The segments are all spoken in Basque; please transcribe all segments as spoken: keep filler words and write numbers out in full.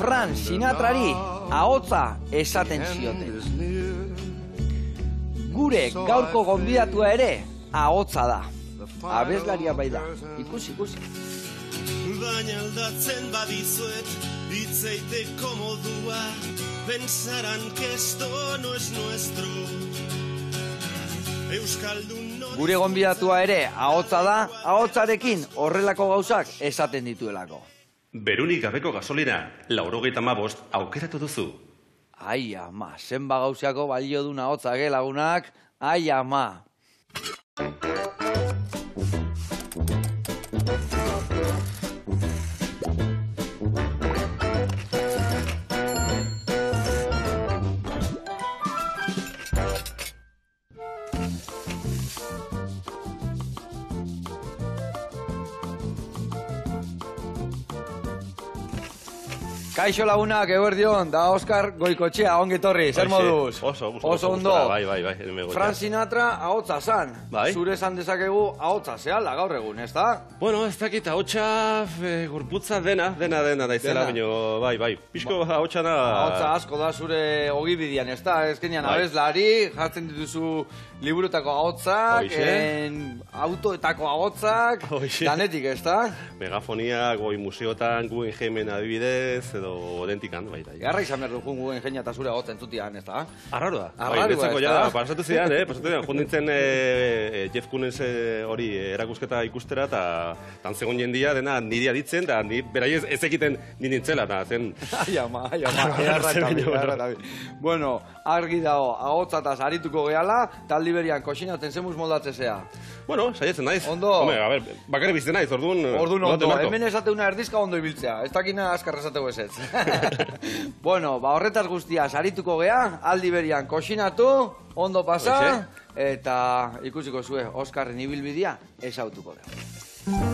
Frank Sinatrari ahotsa esaten zioten. Gure gaurko gonbidatua ere ahotsa da. Abeslaria bai da. Ikusi, ikusi. Baina aldatzen badizuet, hitzeiteko modua, pensarán que esto no es nuestro. Euskaldun no... Gure gonbidatua ere ahotsa da, ahotsarekin horrelako gauzak esaten dituelako. Berunik gabeko gasolina, laurogeita hamabost aukeratu duzu. Ai ama, zenba gauziako balio duna ahotsa ge lagunak, ai ama. Kaixo lagunak, eguerdion, da Oskar Goikotxea, ongi torri, zer moduz? Oso, oso, oso ondo. Bai, bai, bai. Frank Sinatra ahotsa zan. Bai. Zure esan dezakegu ahotsa zehala gaur egun, ez da? Bueno, ez dakit ahotsa gorputza dena, dena, dena da izela, baina, bai, bai. Pixko ahotsa da... Ahotsa asko da zure ogibidian, ez da? Ezkenean abeslari, jartzen dituzu liburutako ahotsak, autoetako ahotsak, danetik, ez da? Megafoniak, goi museotan, Guggenheimen adibidez, edo odentikan, bai, bai. Garra izan behar dukun Guggenheim eta zure ahotzen zutian, ez da? Arraro da. Arraro da, ja, pasatu zidan, eh? Pasatu zidan, jundintzen Jeff Koons hori erakusketa ikustera, eta tantzegon jendia dena niri aditzen, da beraiez ez egiten nintzela, eta zen... Ai ama, ai ama, erratabi, erratabi. Bueno, argi dago, ahotzataz arituko gehala, taldi berian koxinatzen zemuz moldatzezea. Bueno, saietzen naiz. Ondo. Home, a ber, bakarri bizte naiz, orduan... Orduan ondo, hemen esateuna erdizka ondo ibiltzea, ez dakina askar esateu ezetz. Bueno, ba horretaz guztia, sarituko gea, aldi berian koxinatu, ondo pasa, eta ikusiko zue, Oskarren ibilbidia ezautuko dugu.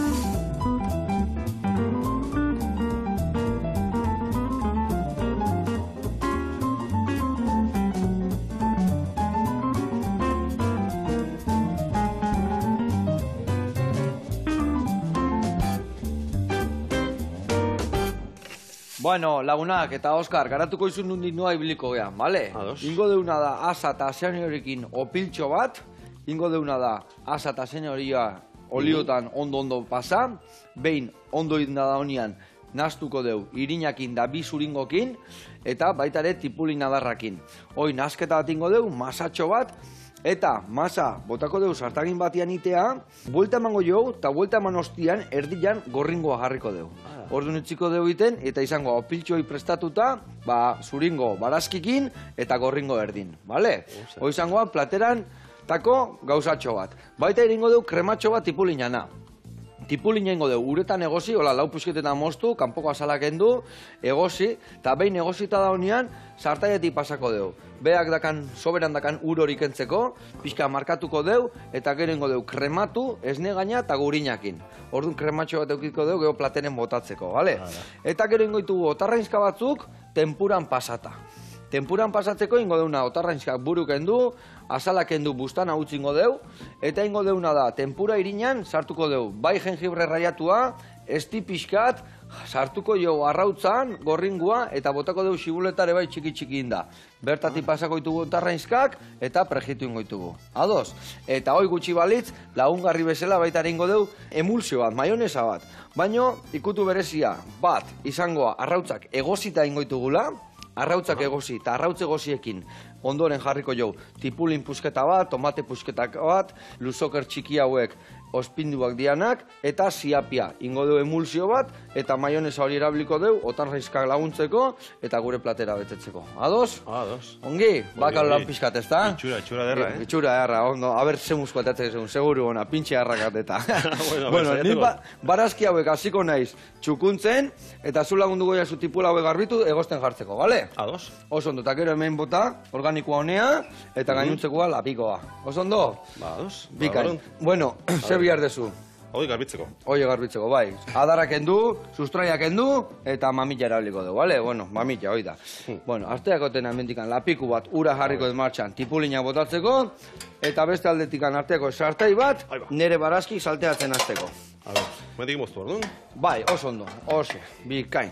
Bueno, lagunak eta Oskar, garatuko izun nundik noa ibiliko gean, bale? Ados. Ingo deuna da asa eta seniorekin opiltxo bat, ingo deuna da asa eta senioria oliotan ondo-ondo pasa, behin ondo inda da honian nastuko deu irinakin da bi zuringokin, eta baita ere tipulin adarrakin. Hoi, nasketa bat ingo deu, masatxo bat, eta masa botako deu sartagin batian itea, buelta emango jo, eta buelta eman ostian erdian gorringoa jarriko deu. Orduan utziko deu iten, eta izango opiltxoi prestatuta, ba, zuringo barazkikin eta gorringo erdin, bale? Hoi izangoa plateran tako gauzatxo bat. Baita eringo deu krematxo bat tipulinana. Tipulina ingo deu, uretan egosi, hola, lau pusketetan moztu, kanpoko azalak endu, egosi, eta behin egosita da honean, sartaietik pasako deu. Beak dakan, soberan dakan ur hori kentzeko, pixka markatuko deu, eta gero ingo deu krematu, esne gaina eta gurinakin. Orduan krematxo bat eukiko deu, geho platenen botatzeko, bale? Eta gero ingo ditugu otarrainzka batzuk, tempuran pasata. Tempuran pasatzeko ingo deuna otarrainzkak buruk endu, azalak endu bustana utzi ingo deu, eta ingo deuna da, tempura irinan sartuko deu, bai jengibre raiatua, esti pixkat, sartuko jo arrautzan, gorringua, eta botako deu sibuletare bai txiki-txiki inda. Bertatik pasako ditugu otarrainzkak, eta prejitu ingo ditugu. Ados? Eta hoi gutxi balitz, lagungarri bezala baita ingo deu, emulsio bat, maionesa bat. Baino, ikutu berezia, bat, izangoa, arrautzak egosita ingo ditugula, arrautzak egosi eta arrautz egosiekin ondoren jarriko jau tipulin pusketa bat, tomate pusketak bat, luzoker txiki hauek ospinduak dianak, eta ziapia. Ingo deu emulsio bat, eta maionesa hori erabiliko deu, otarraizkak laguntzeko, eta gure platera betetzeko. Ados? Ados. Ongi? Bakal lan pixkat, ez da? Itxura, itxura derra, eh? Itxura derra, ondo. Aber, ze musko atatzen zegoen, seguru ona, pintxe harrakateta. Bueno, ni barazki hauek hasiko naiz txukuntzen, eta zu lagunduko jazu tipula hauek garbitu, egosten jartzeko, bale? Ados. Oso ondo, eta gero hemen bota, organikoa honea, eta gainuntzekoa lapikoa. Oso ondo? Ba, ados. Bikain. Bueno, ze bihar dezu? Hoi garbitzeko. Hoi garbitzeko, bai. Adarrak endu, sustraiak endu, eta mamilla erabiliko dugu, bale? Bueno, mamilla, hoi da. Bueno, arteako tena mendikan lapiku bat ura jarriko ez martxan tipulina botatzeko, eta beste aldetikan arteako sartai bat, nere barazki salteatzen azteko. A ber, mendik moztu, orduan? Bai, oso ondo, ose, bikain.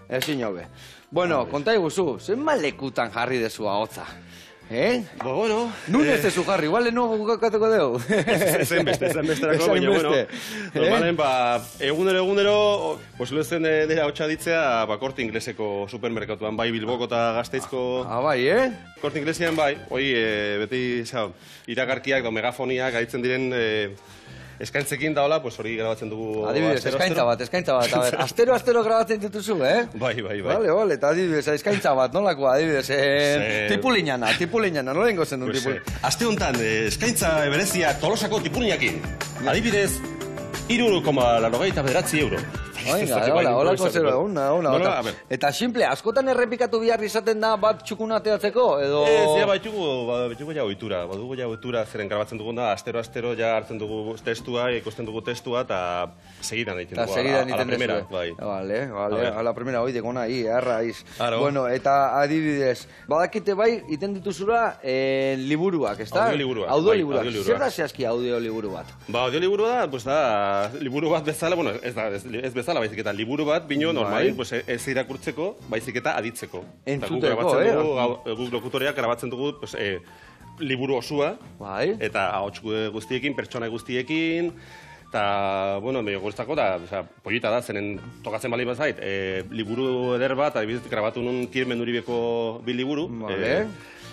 ezin hobe. Bueno, konta iguzu, zen malekutan jarri dezu ahotza? Eh? Ba, bueno... Nun ez dezu jarri, igual leno bukakatuko deu. Ezen beste, ezen besterako, baina, bueno, normalen, ba, egunero, egunero, posible zen nire hau txaditzea, ba, Korte Ingleseko supermerkatuan, bai Bilboko eta Gasteizko... Ah, bai, eh? Korte Inglesian, bai, hoi, beti, zau, iragarkiak, da, megafoniak, aditzen diren... eskaintzekin daola, pues hori grabatzen dugu... Adibidez, eskaintza bat, eskaintza bat, a ber, astero, astero grabatzen dituzu, eh? Bai, bai, bai. Vale, vale, eta adibidez, eskaintza bat, nolako, adibidez, eh, tipulinana, tipulinana, nola ingo zen duen pues, tipulinana? Eh, aste honetan, eh, eskaintza berezia Tolosako tipulinakin. Adibidez, hiru koma laurogeita bederatzi euro. Venga, hola, holako zero, una, una, una. Eta simple, askotan errepikatu bihar izaten da bat txukun ateatzeko, edo... Ez, ja, baitugu, baitugu ja ohitura, badugu ja ohitura, zeren grabatzen dugun da, astero, astero, ja hartzen dugu testua, ikusten dugu testua, eta segidan egiten dugu, a la primera, bai. Vale, vale, a la primera, hoi, dekona, hi, arraiz. Claro. Bueno, eta adibidez, badakite bai, iten dituzura liburuak, ez da? Audioliburuak. Audioliburuak. Zer da zehazki audioliburu bat? Ba, audioliburu da, pues da, liburu bat bezala, bueno, ez da, ez bezala, baizik eta liburu bat, bino, normalin, pues, ez irakurtzeko, baizik eta aditzeko. Entzuteko, eh? Guk lokutoreak grabatzen dugu, pues, eh, liburu osua, bai. Eta ahots guztiekin, pertsona guztiekin, eta, bueno, medio guztako da, oza, polita da, zenen tokatzen bali bazait, eh, liburu eder bat, adibidez, grabatu nun Kirmen Uribeko bi liburu, vale. eh,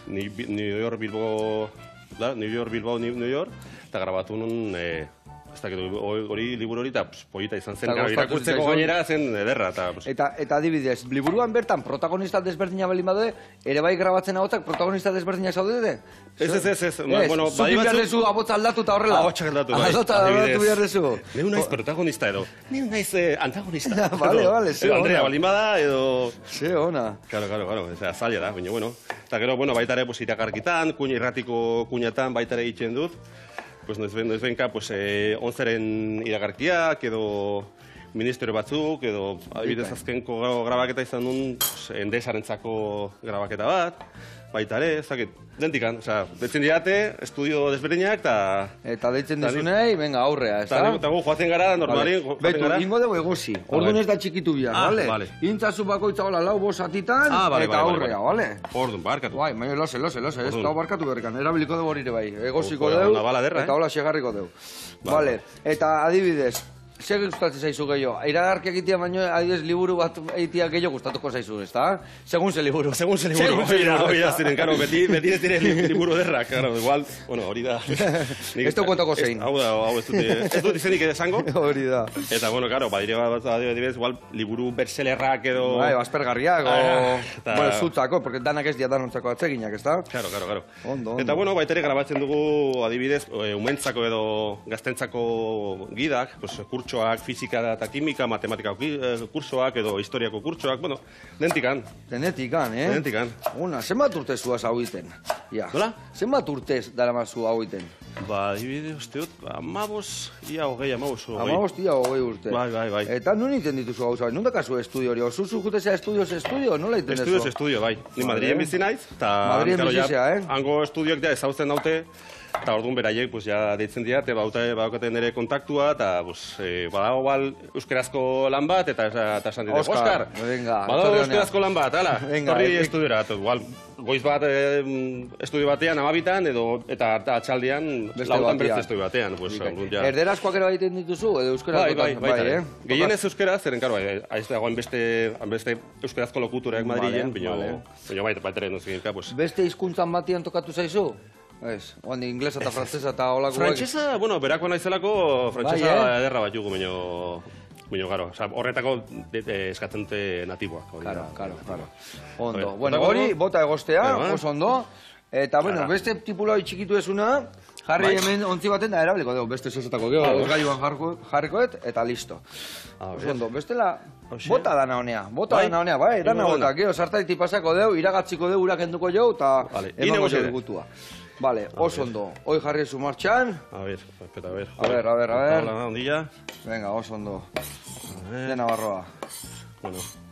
New York, Bilbo, da, New York, Bilbao, New York, eta grabatu nun, eh, ez dakit, hori liburu hori, eta polita izan zen, irakurtzeko gainera zen ederra. Eta adibidez, liburuan bertan protagonista desberdina belin badue, ere bai grabatzen ahotzak protagonista desberdinak zaudete? Ez, ez, ez, ez. Bueno, zukin behar dezu abotza aldatu eta horrela? Ahotsak aldatu, bai. Ahotsa aldatu behar dezu? Neu naiz protagonista edo. Neu naiz antagonista. Vale, vale, ze ona. Andrea balin bada edo... Ze ona. Claro, claro, claro. Eza, zaila da, baina, bueno. Eta gero, bueno, baitare, pues, irakarkitan, kuña irratiko kuñatan baitare egiten dut. Pues noiz ben, noiz benka, pues, eh, onzeren iragarkiak, edo ministerio batzuk, edo adibidez azkenko grabaketa izan duen, pues, endesarentzako grabaketa bat, baita ere, ez dakit, dentikan, osea, deitzen diate, estudio desberdinak, eta... Eta deitzen dizunei, venga, aurrea, ez da? Eta gu, joatzen gara, normalin, vale. Betu, ingo dugu egosi, orduan ez da txikitu bian, ah, vale? Vale. Intzazu bakoitza hola lau bosatitan, ah, vale, eta vale, aurrea, vale? Vale? Orduan, barkatu. Bai, maio, lose, lose, lose, ez da barkatu berrikan, erabiliko dugu horire bai, egosiko oh, dugu, derra, eta hola segarriko dugu. Vale, eta adibidez, zer gustatzen zaizu gehiago? Iragarki egitea baino, adibidez, liburu bat egitea gehiago gustatuko zaizu, ez da? Segun ze liburu. Segun ze liburu. Hori da ziren, karo, beti ez diren liburu derrak, karo, igual, bueno, hori da. Ez du kontako zein. Hau da, hau ez dut, ez dut izenik esango. Hori da. Eta, bueno, karo, badire bat, adibidez, igual, liburu berselerrak edo... Bai, aspergarriak, o... Bueno, zutzako, porque danak ez dia danontzako atseginak, ez da? Claro, claro, claro. Ondo, ondo. Eta, bueno, baitere grabatzen dugu, adibidez, umentzako edo gaztentzako gidak, pues, kurtsoak, fizika eta kimika, matematika kursoak edo historiako kurtsoak, bueno, dentikan. Denetikan, eh? Denetikan. Una, zenbat urte zuaz hau iten? Ja. Nola? Zenbat urtez daramazu hau iten? Ba, adibide, uste dut, amabos, ia hogei, amabos, hogei. Amabos, ia hogei urte. Bai, bai, bai. Eta nun iten dituzu hau zau, nun dakazu estudio hori? Osuzu jutezea estudios estudio, nola iten dezu? Estudios estudio, bai. Ni Madrien bizi naiz, eta... Madrien bizizea, eh? Hango estudioak ja ezautzen daute, eta orduan beraiek, pues, ja, deitzen dira, eta baukaten nire kontaktua, eta, pues, eh, badago bal, euskerazko lan bat, eta esan dira, Oskar, venga, badago euskerazko lan bat, ala, torri eh, estudiora, eta, igual, goiz bat, eh, estudio batean, amabitan, edo, eta atxaldian, lautan bertze estudio batean, pues, orduan, ja. Erderazkoak ero egiten dituzu, edo euskerazko? Bai, bai, bai, bai, eh? Gehienez euskeraz, zeren, karo, aiz dagoen beste, beste euskerazko lokutoreak Madrilen, bino, bino, bai, baitaren, no zeginka, pues. Beste hizkuntzan batian tokatu zaizu? Ez, oandi inglesa eta frantzesa eta holakoak... Frantzesa, bueno, berako naizelako, frantzesa ederra bat jugu, baino... Baina, garo, horretako eskatzen dute natiboak. Karo, karo, karo. Ondo. Bueno, hori, bota egostea, oso ondo. Eta, bueno, beste tipula hori txikitu ezuna, jarri hemen ontzi baten da erabiliko dugu, beste sosatako geho, gaiuan jarrikoet, eta listo. Oso ondo, bestela, bota dana honea, bota dana honea, bai, dana bota, geho, sartaiti pasako dugu, iragatziko dugu, urakenduko jo, eta emango dugu gutua. Vale, oso ondo. Hoi jarri zu martxan. A ver, espera, a ver. A ver, a ver, a ver. Hola, ondilla. Venga, oso ondo. De Navarroa. Bueno.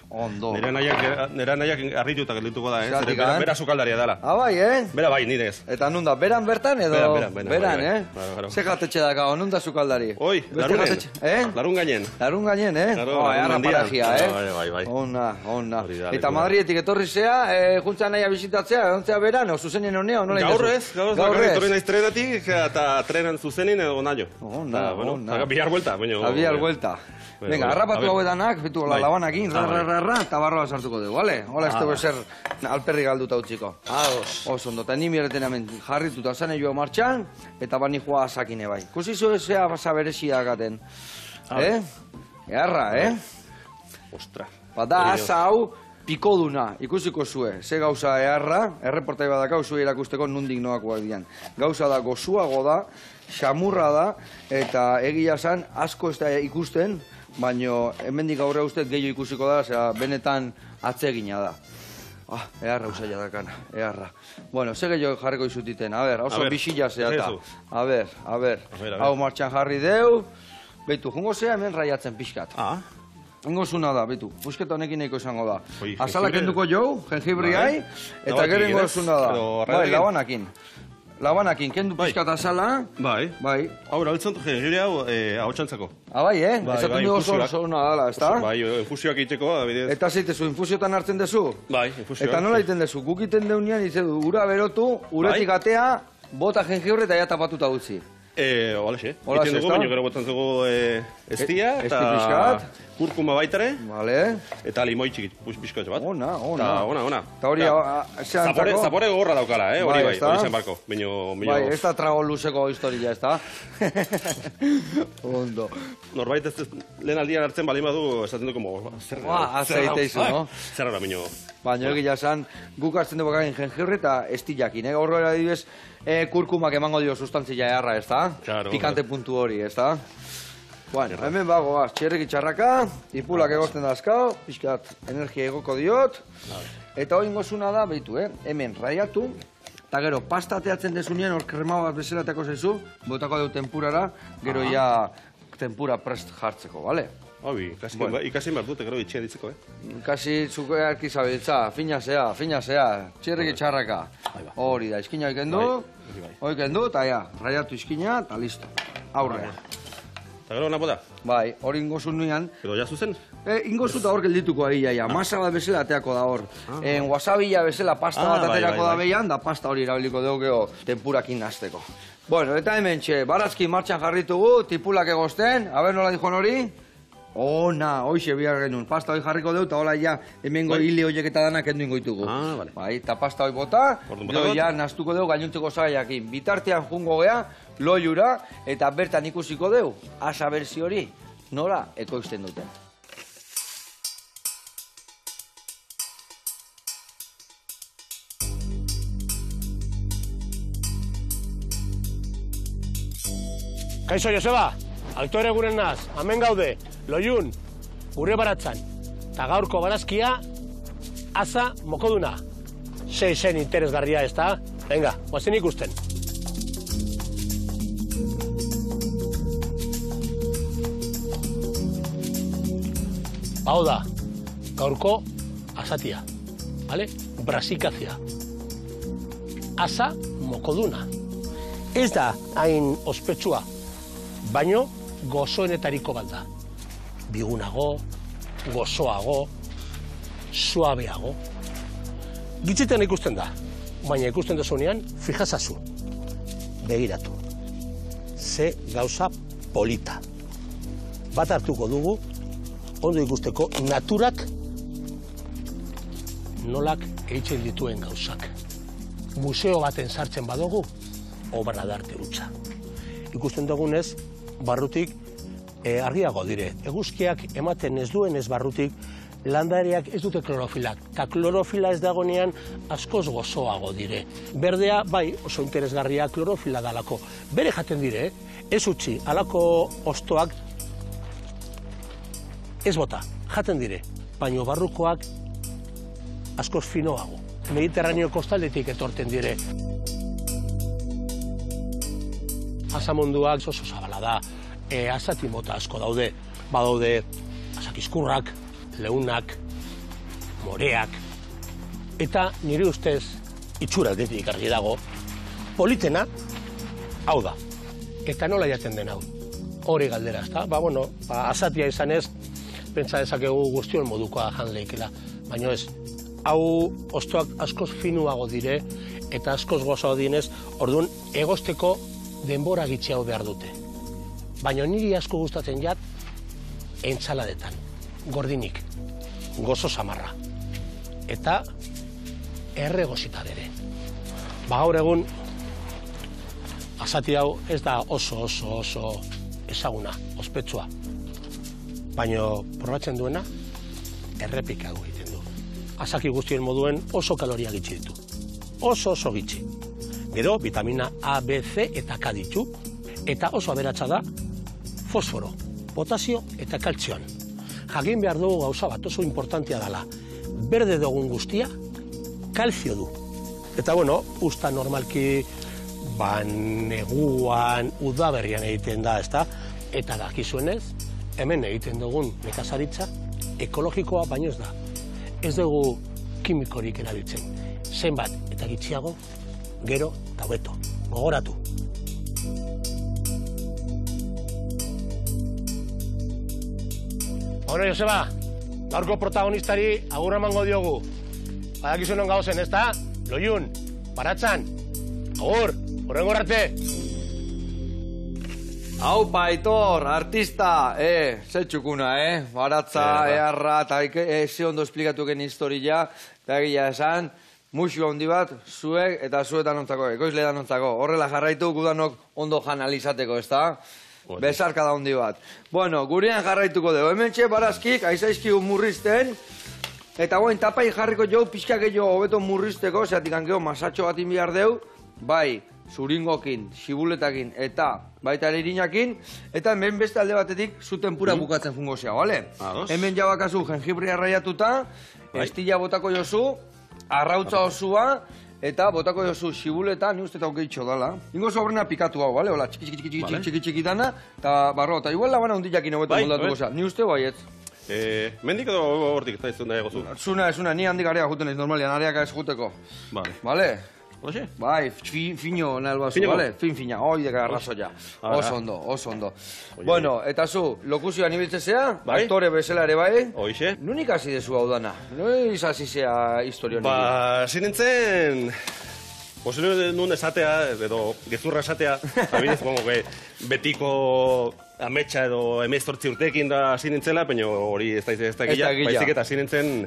Ondo. Nera nahiak, nera nahiak harrituta geldituko da, eh? Zeratik, Bera, eh? bera sukaldaria dela. Ah, bai, eh? Bera bai, nire ez. Eta nun da, beran bertan edo? Beran, beran, beran, Beran, bai, bai. eh? Claro, claro. Ze jatetxe daka, nun da sukaldari? Oi, Beste larunen. jatetxe- Eh? Larun gainen. Larun gainen, eh? Claro, Oh, larun eharra mendian. paragia, eh? Bai, bai, bai. Ona, ona. Hori da, Eta lekua. Madrietik etorri zea, eh, juntza nahia bizitatzea, ontzea beran, o zuzenien honea, o nola Gaur indezu? ez, gaur, Gaur gaur ez. etorri naiz trenetik, eta trenan zuzenin edo naio. Ona, Eta, bueno, ona. eta bihar buelta, baina... A bihar vuelta. Bueno, Venga, bueno, a harrapatu ver. hauetanak, bitu, la Bai. labanakin, ra, Ah, ra, bai. ra, ra, eta barroa sartuko dugu, vale? Hola, ez Ah, dugu bai. eser alperri galduta utziko. Ados. Oso ondo, eta ni mireten hemen jarrituta zane joa martxan, eta bani joa sakine bai. Kusi zu ezea basa berezia dakaten. Eh? Eharra, eh? Ostra. Bada, Hori asa hau pikoduna, ikusiko zue. Ze gauza eharra, erreportai badakau zue irakusteko nundik noakoak dian. Gauza da gozuago da, xamurra da, eta egia zan asko ez da ikusten, baino hemendik aurre ustez gehiago ikusiko da, zera benetan atsegina da. Ah, eharra usaila dakana, eharra. Bueno, ze gehiago jarriko izutiten, a ber, A oso ber, bisila zeata. ezezu. A ber, a ber, A ber, a ber. hau martxan jarri deu, beitu, jungo zea hemen raiatzen pixkat. Ah, Ingo zuna da, bitu, busketa honekin nahiko izango da. Oi, Azala jengibre- kenduko jau, jengibri Bai. hai, eta Labatik, gero ingo ez? zuna da. Edo Bai, arraiarekin? labanakin. Labanakin, kendu Bai. pixkat azala, bai. bai. Hau, erabiltzen dut jengibre hau, eh, ahotsantzako. Ah, bai, eh? Bai, Esaten bai, dugu oso infusioak. oso ona dala, ezta? Bai, infusioak egiteko, adibidez. Eta zeitezu, infusiotan hartzen dezu? Bai, infusioak. Eta nola egiten dezu? Guk iten deunean, itze du, ura berotu, uretik Bai. atea, bota jengibre eta ja tapatuta utzi. Eh, holaxe. Holaxe, Egiten dugu, ezta? baina gero botan dugu eh, estia, E- eta esti pixkat. kurkuma baitare, Vale? eta limoi txikit, pus pixkotxo bat. Ona, ona. Eta, ona, ona. Eta hori, Eta, a- a- ze Zapore, antzako? zapore gogorra daukala, eh? Hori Bai, bai, ezta? hori zen barko. Baina, Bai, ez da trago luzeko historia, ez da? Ondo. Norbait ez ez lehen aldian hartzen balin badu, esaten du, como, zer Ba, azeite izu, no? Zer gara, baina... Baina egia esan, guk hartzen dugu gain jengibre eta estillakin, eh? Horro adibidez, eh, kurkumak emango dio sustantzia eharra, ez da? Claro, Pikante puntu hori, ez da? Bueno, hemen bagoaz, txerrik itxarraka, ipulak egosten dazkao, pixkat energia egoko diot, eta hori ingozuna da, behitu, eh? Hemen raiatu, eta gero pasta ateatzen dezunean, hor krema bat bezelateko zaizu, botako deu tempurara, gero ja tempura prest jartzeko, bale? Hobi, ikasi, Bueno. ikasi behar dute, gero itxea ditzeko, eh? Kasi zukeak izabiltza, fina zea, fina zea, txerrik itxarraka. Hori da, izkina oiken du, Bai, bai. oiken du, eta ja, raiatu izkina, eta listo. Aurrea. Eta gero napo da, Bai, hori ingozu nuean, gero ja zuzen. e, ingozu eta hor geldituko ahi, ja, masa bat bezala ateako da hor. En wasabila bezala pasta Ah, bat bai, aterako bai, da bai. behian, da pasta hori erabiliko dugu geho tempurakin nazteko. Bueno, eta hemen txe, barazki martxan jarritugu, tipulak egosten, a ber nola dijoan hori? Ona, hoixe bihar genuen, pasta hori jarriko dugu, eta hola ja, hemengo Bai. hile horiek eta danak kendu ingoitugu. Ah, vale. Bai, eta pasta hori bota, Orduan gero bota ja naztuko dugu gainontzeko zagaiakin. Bitartean jungo gea, loiura, eta bertan ikusiko dugu, asa berzi hori, nola ekoizten duten. Kaixo, Joseba, aktore guren naz, hemen gaude, loiun, gure baratzan. Ta gaurko barazkia, asa mokoduna. Sei zen interesgarria ez da? Venga, guazen ikusten. Hau da, gaurko asatia, vale? Brasikazia. Asa mokoduna. Ez da hain ospetsua, baino gozoenetariko bat da. Bigunago, gozoago, suabeago. Gitzetan ikusten da, baina ikusten dezunean, fijazazu, begiratu. Ze gauza polita. Bat hartuko dugu, ondo ikusteko naturak nolak eitzen dituen gauzak. Museo baten sartzen badugu, obra d'arte hutsa. Ikusten dugunez, barrutik e, argiago dire. Eguzkiak ematen ez duen ez barrutik, landariak ez dute klorofilak. Ta klorofila ez dagonean askoz gozoago dire. Berdea, bai, oso interesgarria klorofila dalako. Bere jaten dire, eh? Ez utzi, alako ostoak ez bota, jaten dire. Baino barrukoak askoz finoago. Mediterraneo kostaldetik etorten dire. Asamunduak oso zabala da, e, asati mota asko daude. Badaude asakizkurrak, leunak, moreak, eta nire ustez, itxura aldetik argi dago, politena, hau da. Eta nola jaten den hau? Hori galdera, ezta? Ba, bueno, ba, asatia izanez, pentsa dezakegu guztion modukoa jan leikela. Baina ez, hau ostoak askoz finuago dire, eta askoz gozago dinez, orduan egosteko denbora gitxiago behar dute. Baina niri asko gustatzen jat, entzaladetan, gordinik, gozo samarra. Eta erregozita bere. Ba, gaur egun, asati hau ez da oso oso oso ezaguna, ospetsua. Baina probatzen duena, errepika du egiten du. Asaki guztien moduen oso kaloria gitxi ditu. Oso oso gitxi. Gero, vitamina A, B, C eta K ditu. Eta oso aberatsa da fosforo, potasio eta kaltzioan. Jakin behar dugu gauza bat oso importantea dela. Berde dugun guztia, kalzio du. Eta bueno, usta normalki ba, neguan, udaberrian egiten da, ezta? Eta dakizuenez, hemen egiten dugun nekazaritza ekologikoa baino ez da. Ez dugu kimikorik erabiltzen. Zenbat eta gitxiago, gero eta hobeto. Gogoratu. Bueno, Joseba, gaurko protagonistari agur emango diogu. Badakizuenon gauzen, ezta? Loiun, Baratzan, agur! Horrengo arte! Hau, Aitor, artista, eh, ze txukuna, eh? Baratza, eharra, eta eze ondo esplikatuken historia, eta egia esan, musu handi bat, zuek eta zuetan ontzako, ekoizle dan ontzako. Horrela jarraitu, gudanok ondo janalizateko, ez da? Besarka da handi bat. Bueno, gurean jarraituko dugu. Hemen txe, barazkik, aizaizkigu murrizten, eta goen tapai jarriko jo, pixka gehiago hobeto murrizteko, zeatik hankeo masatxo bat inbiar deu, bai, zuringokin, xibuletakin eta baita ere irinakin, eta hemen beste alde batetik zu tempura bukatzen fungo zea, bale? Hemen jabakazu jengibria raiatuta, estilla botako jozu, arrautza osua, eta botako jozu xibuleta, ni uste eta okeitxo dala. Ingo sobrena pikatu hau, bale? Hola, txiki txiki txiki txiki txiki txiki dana, eta barro, eta igual labana hundillakin hobeto moldatuko zea. Ni uste baiet. Mendik edo hortik, eta izun da egozu? Zuna, zuna, ni handik areak juten ez normalian, areak ez juteko. Bale? Oxe? Bai, fino nahi albazu, bale? Fin fina, hoi deka arrazoia. Oso ondo, oso ondo. Bueno, eta zu, lokuzioan ibiltzezea, aktore bezala ere bai? Hoixe. Nun ikasi dezu hau dana? Nun izasi zea historio nire? Ba, zinintzen... Posible nun esatea, edo gezurra esatea, abidez, betiko ametsa edo emezortzi urtekin da zinintzela, baina hori ez da ez da gila, baizik eta zinintzen...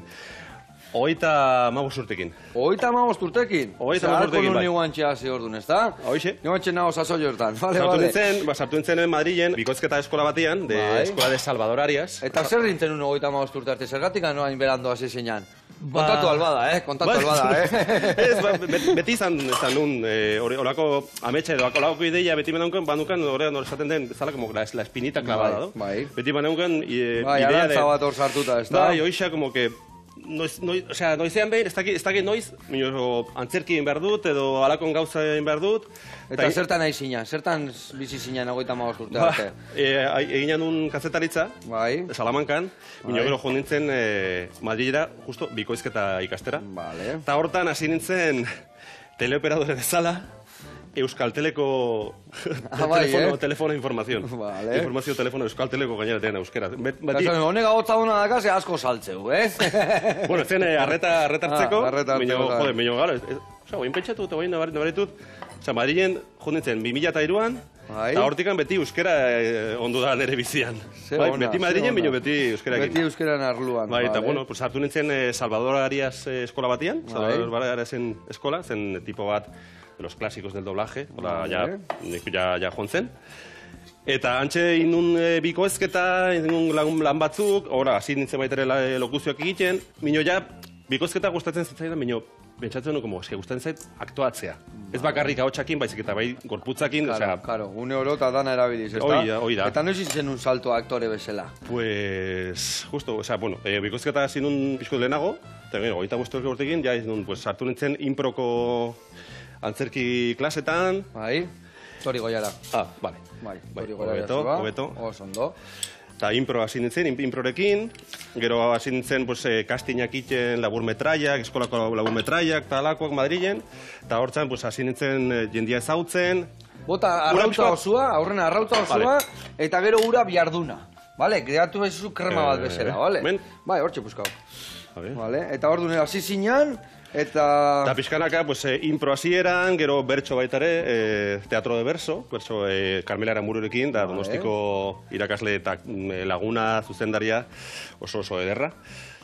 Oita magos urtekin. Oita magos urtekin? Oita magos urtekin, bai. Zarko nun niguantxea ze ordun, ez da? Hoixe. Niguantxe nago sasoi hortan, bale, bale. bale. Nintzen, ba, sartu nintzen Madrilen, bikoizketa eskola batian, de eskola de Salvador Arias. Eta zer dintzen unu oita magos urte arte, zergatik anoain berando hasi zeinan? Kontatu albada, eh? Kontatu albada, eh? Ez, beti izan nun, horako ametsa edo olako ideia beti manauken, banuken, horrean hor esaten den, zala, como la espinita clavada, bai. Beti manauken idea de... Bai, arantza bat hor sartuta, ez da? Bai, oixa, como que... Noiz, noiz, osea, noizean behin, ez dakit noiz, minio, antzerki egin behar dut, edo alakon gauza egin behar dut. Eta zertan nahi zina? Zertan bizi zina nagoita magos urte arte? Egin janun kazetaritza, Salamankan, minio gero jo nintzen Madrilera, justo, bikoizketa ikastera. Eta hortan hasi nintzen teleoperadore bezala, Euskalteleko telefono informazion. Informazio telefono Euskalteleko gainera tenen euskera. Honega hotza duna daka, ze asko saltzeu, eh? Bueno, zen arreta hartzeko, minio gara, oza, guain pentsatu eta guain nabaritut, oza, Madrilen jundintzen bi mila eta hiruan, eta hortikan beti euskera ondu da nire bizian. Beti Madrilen, minio beti euskera egin. Beti euskera narluan. Bai, eta bueno, hartu nintzen Salvador Arias eskola batian, Salvador Ariasen eskola, zen tipo bat, de los clásicos del doblaje, hola, ya, ya, ya joan zen. Eta antxe inun bikoezketa, inun lan batzuk, ora, hasi nintzen baitere lokuzioak egiten, minio ja, bikoezketa gustatzen zitzaidan, minio, pentsatzen nuko, eske gustatzen zait aktuatzea. Ez bakarrik ahotsakin, baizik eta bai gorputzakin, osea... Claro, une oro eta dana erabiliz, ez da? Hoi da, hoi da. Eta noiz izen un salto aktore bezala? Pues, justo, osea, bueno, bikoezketa hasi nun pixko lehenago, eta gero, goita guztiak urtekin, ja, pues, sartu nintzen improko antzerki klasetan. Bai, Tori Goiara. Ah, bale. Bai, Tori Goiara zua. Hobeto, oso ondo. eta impro hasi nintzen, improrekin, gero hasi nintzen pues, eh, kastinak iten laburmetraiak, eskolako laburmetraiak, eta alakoak Madrilen, eta hortzan pues, hasi nintzen eh, jendia ezautzen. Bota arrautza osua, aurrena arrautza osua, eta gero ura biarduna. Vale, kreatu bezu krema bat bezala, vale? Bai, hortxe puskau. Vale, eta hor dune hasi zinan, eta... Eta pixkanaka, pues, eh, impro hasieran, gero bertso baitare, eh, teatro de berso, bertso eh, Carmela Aramururekin, da Donostiko irakasle eta eh, laguna zuzendaria oso oso ederra.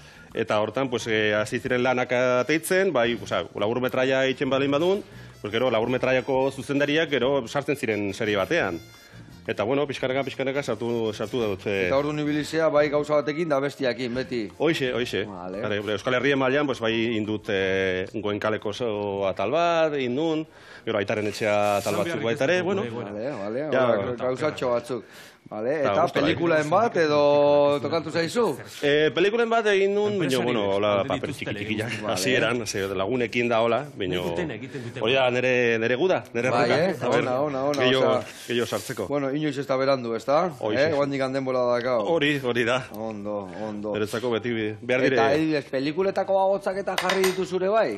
Eta hortan, pues, eh, hasi ziren lanak ateitzen, bai, oza, labur metraia eitzen balein badun, pues, gero labur metraiako zuzendariak gero sartzen ziren serie batean. Eta, bueno, pixkanaka, pixkanaka sartu, sartu dut. Eta hor du nibilizea, bai gauza batekin da bestiakin, beti. Hoixe, hoixe. Vale. Hare, Euskal Herrien mailan, pues, bai indut eh, Goenkaleko atal bat, indun, gero aitaren etxea atal batzuk baitare, bueno. Vale, vale, Ja, gauzatxo batzuk. Vale, eta pelikulaen bat edo tokatu zaizu? Eh, pelikulaen bat egin nun, baina, bueno, hola, paper txiki-txikiak, hasi eran, lagunekin da hola, baina, hori da, nere, nere guda, nere bai, erruka. Eh? Ona, ona, ona, Gehiago, gehiago sartzeko. Bueno, inoiz ez da berandu, ez da? Hoixe. Eh, guandik handen bola dakao. Hori, hori da. Ondo, ondo. Beretzako beti behar dire. Eta, edibidez, pelikuletako bagotzak eta jarri ditu zure bai?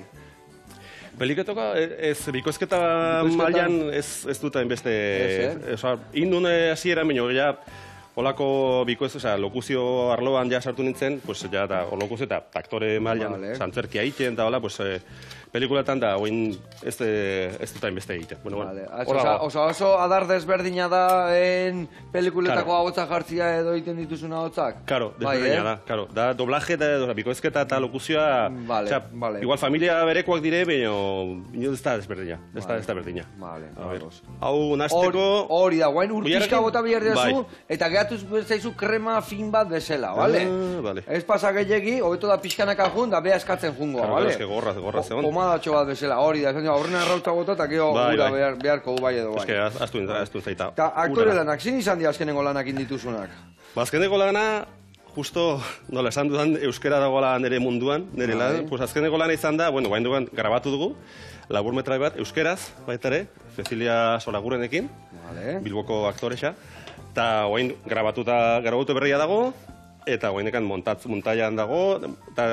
Peliketoka, ez, bikoizketa mailan ez, ez dut hainbeste... Ez, eh? Indun hasiera, baina, ja, holako bikoez, oza, lokuzio arloan ja sartu nintzen, pues, ja, da, lokuzio eta aktore mailan, vale. Santzerkia egiten, eta hola, pues, eh, pelikuletan da, oin ez, ez dut hainbeste egiten. Bueno, Vale. bueno, Osa, osa, oso adar desberdina da en pelikuletako Claro. agotza jartzia edo egiten dituzun ahotzak? Karo, Bai, desberdina eh? da, karo. Da, doblaje eta oza, bikoizketa eta lokuzioa... Vale, osea, vale. Igual familia berekoak dire, baina ez da desberdina. Ez da, ez da berdina. Vale, A ver, ados. hau Hor- nasteko... Hori da, guain urpizka Oiarrekin? bota behar dezu, Bai. eta gehatu zaizu krema fin bat bezala, vale? Ah, vale. Ez pasa gehiagi, hobeto da pixkanaka jun, da beha eskatzen jungoa, Claro, vale? eske gorra, gorra zegoen. Pomadatxo bat bezala, hori da, esan dira, horrena arrautza bota, eta gero Bai, ura bai. behar, beharko bai edo bai. Eske, aztu, aztu zaita. Eta aktore Ura. lanak, zin izan dira azkenengo lanak indituzunak? Bazkeneko lana, justo, nola esan dudan, euskera dagoela nire munduan, nire Bai. lan, pues azkeneko lana izan da, bueno, bain dugan grabatu dugu, laburmetrai bat, euskeraz, baitare, Cecilia Solagurenekin, Vale. Bilboko aktorexa, eta oain grabatuta, grabatu berria dago, eta oainekan montatz, montaian dago, eta,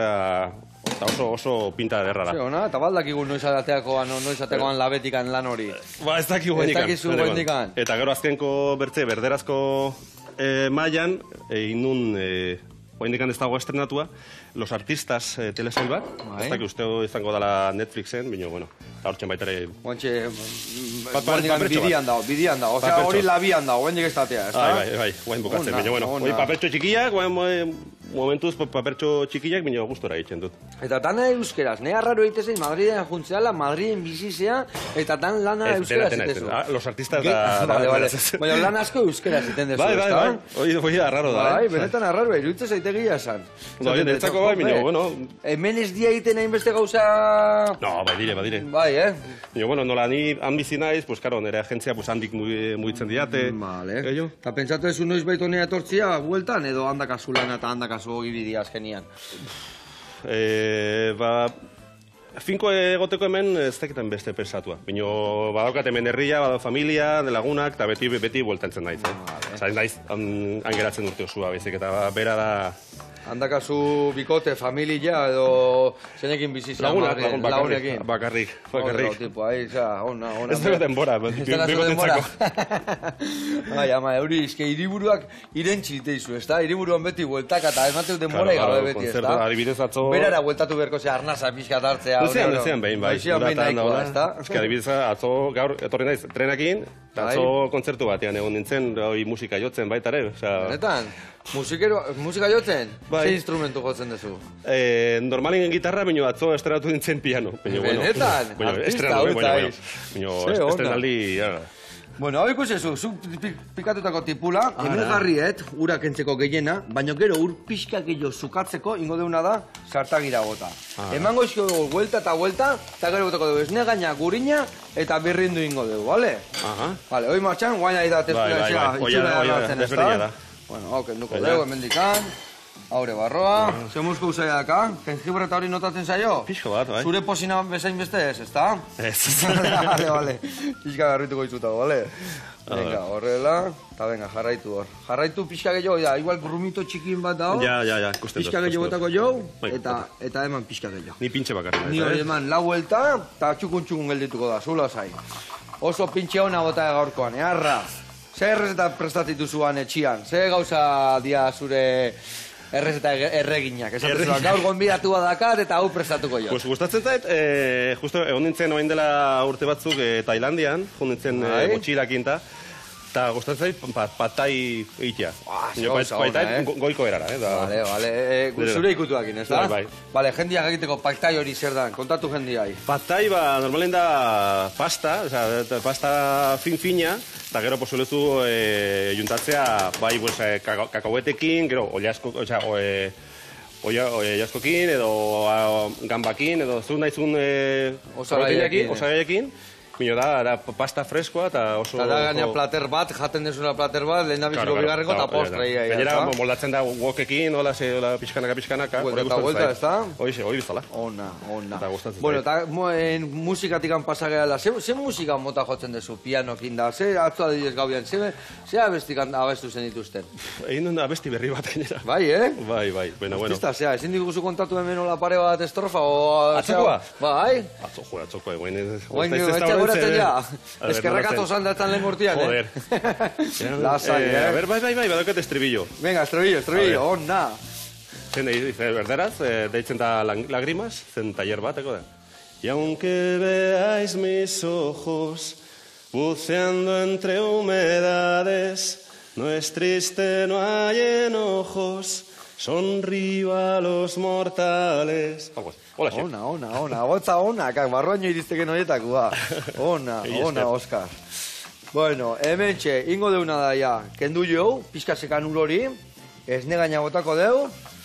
eta oso, oso pinta ederra da. Ze ona, eta baldakigu noiz ateakoan, noiz ateakoan labetikan lan hori. Ba, ez dakigu Ez gainikan. dakizu Benetan. gainikan. Eta gero azkenko bertze, berderazko eh, mailan, egin nun, eh, oraindikan ez dago estrenatua, Los Artistas eh, telesail bat, Bai. ez dakit uste izango dela Netflixen, baina, bueno, eta hortzen baita ere... Oantxe, Bat- bat- guandikan papertxo bat. bidian dago, bidian dago. Osea, Papertxo. hori labian dago, guandik ez datea, ez da? Bai, bai, bai, guain bukatzen, Ona, baina, bueno, ona. hori papertxo txikiak, guain mo- momentuz pa- papertxo txikiak, baina gustora egiten dut. Eta dana euskeraz, nea raro egitezen Madriden juntzeala, Madriden bizizea, eta dan lana Ez, euskeraz dena, dena, egitezu. dena. Ah, Los Artistas Ge- da... Vale, da- vale. da- Baina lan asko euskeraz egiten dezu, Bai, ez bai, da? bai, hori hori da, raro da, Bai, eh? benetan arraro, iruditzen zaitegia esan. Bai, netzako bai, baina, bueno... Hemen ez dia egiten hainbeste gauza... No, bai dire, bai dire. Bai, eh? Baina, bueno, nola ni han bizi naiz, pues, karo, nire agentzia pues, handik mu- mugitzen diate. Vale. Gehiago? Eta pentsatu ezu noiz bait honea etortzia, bueltan, edo handakazu lana eta handakazu gibidia azkenian. E, ba, finko egoteko hemen ez dakiten beste pensatua. Bino, badaukat hemen herria, badau familia, de lagunak, eta beti, beti bueltantzen naiz. Eh? Vale. Zaiz naiz, han, han geratzen urte osua, bezik, eta ba, bera da... Handakazu bikote, familia, edo zenekin bizizia. Lagunak, lagun bakarrik, bakarrik, bakarrik. Otro tipo, ahí, za, ona, ona. Ez dugu denbora, Ez daukazu denbora. bikotentzako. Bai, ama, euri, eske hiriburuak irentzi diteizu, ez da? Hiriburuan beti bueltaka eta emateu denbora gabe beti, ez kontzertu, da? adibidez atzo... Berara bueltatu beharko ze arnaza pixka hartzea. Luzean, oro. luzean behin, bai. Luzean behin Uratan nahikoa, dagoela. ez da? Eske adibidez, atzo gaur etorri naiz trenakin, eta atzo Bai. kontzertu batean egon nintzen, hori musika jotzen baita ere, osea... Benetan, musikero, musika jotzen? Bai. Ze instrumentu jotzen duzu? Eh, normalin gitarra, baino atzo estrenatu nintzen piano. Baina, bueno, Benetan, baina, artista estrenu, eh, hutsa baina, baina, iz. baina, Ze est- ona. estrenaldi, ja. Bueno, hau ikusezu, zu pi- pikatutako tipula, emugarriet, ura kentzeko gehiena, baina gero ur pixka gehiago zukatzeko, ingo deuna da, sartagira bota. Emango izko dugu, vuelta eta vuelta, eta gero botako dugu, esne gaina gurina, eta birrindu ingo dugu, bale? Aha. Vale, hoi martxan, guaina da Bai, bai, bai. Oia da, oia da, desberdina da. Bueno, hau kenduko Baina- dugu, hemendikan. Haure barroa, ze musko usaia daka, jengibre eta hori notatzen zaio? Pixko bat, bai. Zure posina bezain beste ez, ezta? Ez. Vale, vale. Pixka garrituko izutago, vale? Venga, horrela, eta venga, jarraitu hor. Jarraitu pixka gehiago, da, igual grumito txikin bat dago. Ja, ja, ja, ikusten dut. Pixka gehiago botako jo, Bai, eta, eta eman pixka gehiago. Ni pintxe bakarrik. Ni hori eman lau vuelta, eta txukun-txukun geldituko da, zula zai. Oso pintxe hona bota gaurkoan, eharra. Ze errezeta prestatitu zuan etxian, ze gauza dia zure errezeta erreginak. Esatzen zuan, gaur gonbidatu badakat eta hau prestatuko jo. Pues gustatzen zait, eh, justo egon nintzen oain dela urte batzuk eh, Tailandian, joan nintzen eh, motxilakin ta, eta gustatzen zait pat, patai egitea. Ah, Nio, gauza patai ona, eh? go- goiko erara, eh? Da, Vale, vale, e, zure ikutuakin, ez da? Bai, bai. Vale, jendiak egiteko paktai hori zer dan, kontatu jendiai. Patai, ba, normalen da pasta, o sea, pasta fin-fina, eta gero posulezu e, juntatzea, bai, pues, e, kakauetekin, gero, oliasko, o sea, o, e, oia, oliaskokin, edo a, gambakin, edo zu naizun e, Osagaiekin, osagaiekin, Mino da, da pasta freskoa eta oso... Eta da gaina plater bat, jaten desuna plater bat, lehen da biziko bigarrenko eta postreia. Gainera, moldatzen da wokekin, hola, ze, hola, pixkanaka, pixkanaka. Vuelta eta vuelta, ez da? Hoize, hoi bizala. Ona, ona. Eta gustatzen Bueno, eta en musikatikan pasageala, ze, ze musika mota jotzen dezu, pianokin da, ze atzo adidez gauian, ze, ze abestikan abestu zen dituzten? Egin duen abesti berri bat gainera. Bai, eh? Bai, bai, bueno, bueno. Artista, zea, ezin diguzu kontatu hemen hola pare bat estrofa, o... Atzokoa? Bai. Atzo, jo, atzokoa, eguen ez... Oain, etxe goratzen ja. Eskerrakato zandatzen lehen gurtian, eh? Joder. Lasai, eh? A ver, bai, bai, bai, badokat estribillo. Venga, estribillo, estribillo, ona. Zen, dice, berderaz, eh, deitzen da lágrimas, zen taller bateko da. Y aunque veáis mis ojos buceando entre humedades, no es triste, no hay enojos, sonrío a los mortales. Algo así. Hola, sí. Ona, ona, ona, gotza ona, kak, barroaino iristeken horietakoa. Ona, ona, Oskar. Bueno, hemen txe, ingo deuna da ja, kendu jau, pixka sekan ur hori, ez negaina botako deu,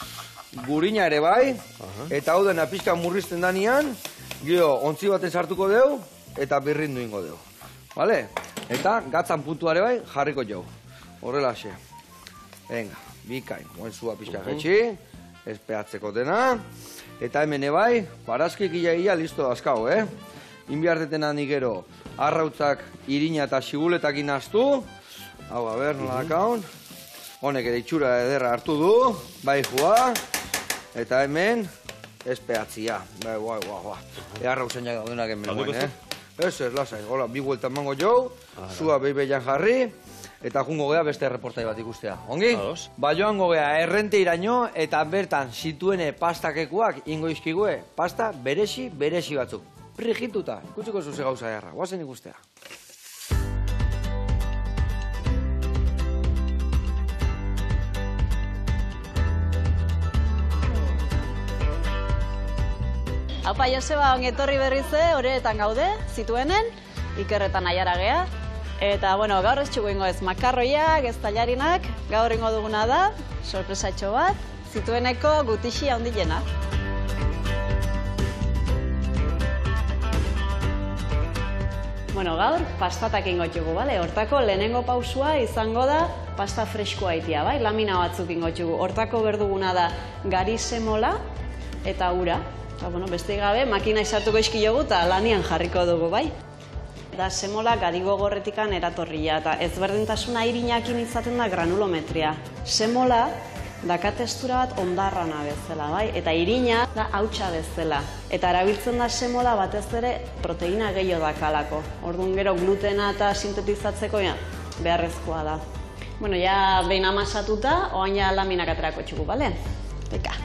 gurina ere bai, eta hau dena pixka murrizten danian, gio, ontzi baten sartuko deu, eta birrindu ingo deu. Vale? Eta gatzan puntuare bai, jarriko jau. Horrela xe. Venga, bikain, moen zua pixka jetxi, ez pehatzeko dena. Eta hemen ebai, barazkik ia-ia listo dazkau, eh? Inbiartetena nik gero, arrautzak irina eta siguletakin aztu. Hau, a ber, nola dakaun. Honek ere itxura ederra hartu du, bai jua. Eta hemen, ez pehatzia. Bai, bai, bai, bai. Ea arrautzen jaga duenak hemen guen, eh? Ez, ez, lasai, gola, bi vuelta emango jau, zua behi-behian jarri, eta jungo gea beste reportai bat ikustea. Ongi? Ados. Ba joango gea errente iraino eta bertan zituene pastakekuak ingo izkigue pasta beresi, beresi batzuk. Prigituta, ikutsiko zuze gauza erra, guazen ikustea. Aupa Joseba, ongetorri berrize, horretan gaude, zituenen, ikerretan aiara gea. Eta, bueno, gaur ez txugu ingo ez makarroiak, ez tailarinak, gaur ingo duguna da, sorpresatxo bat, zitueneko gutixi handiena. Bueno, gaur pastatak ingo txugu, bale? Hortako lehenengo pausua izango da pasta freskoa itia, bai? Lamina batzuk ingo txugu. Hortako berduguna da gari semola eta ura. Eta, bueno, beste gabe, makina izartuko izkilogu eta lanian jarriko dugu, bai? Da semola gari gogorretikan eratorria, eta ezberdintasuna irinakin izaten da granulometria. Semola daka testura bat ondarrana bezala, bai? Eta irina da hautsa bezala. Eta erabiltzen da semola batez ere proteina gehiago dakalako. Orduan gero glutena eta sintetizatzeko ja, beharrezkoa da. Bueno, ja behin amasatuta, oain ja laminak aterako txugu, bale? Eka.